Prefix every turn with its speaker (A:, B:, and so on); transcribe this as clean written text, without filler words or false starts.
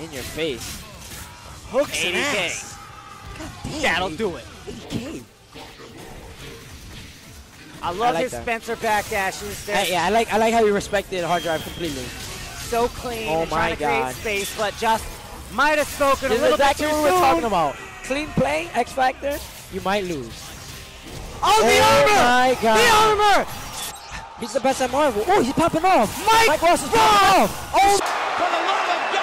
A: In your face.
B: Hooks and
A: 80K.
B: ass.
A: God damn.
B: That'll do it.
A: 80K.
B: I love
A: like
B: his
A: that.
B: Spencer backdashes.
A: Yeah, I like how you respected hard drive completely.
B: So clean.
A: Oh
B: and
A: my
B: trying to
A: God.
B: create space, but just might have spoken
A: This
B: a little
A: is exactly
B: bit too
A: what
B: soon.
A: we're talking about. Clean play, X Factor, you might lose.
B: Oh, the armor!
A: My God.
B: The armor!
A: He's the best at Marvel. Oh, he's popping off.
B: Mike
A: Ross is popping off. Oh,
C: For the love of God!